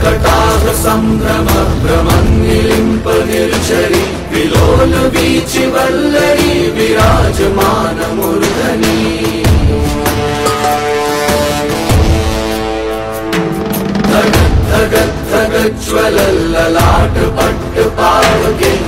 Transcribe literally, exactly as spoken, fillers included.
कटाह सम्भ्रम भ्रमन्निलिम्प निर्झरि विलोल वीचि वल्लरी विराजमान मूर्धनि धगत् धगत् धगज्ज्वल ललाट पट्ट पावके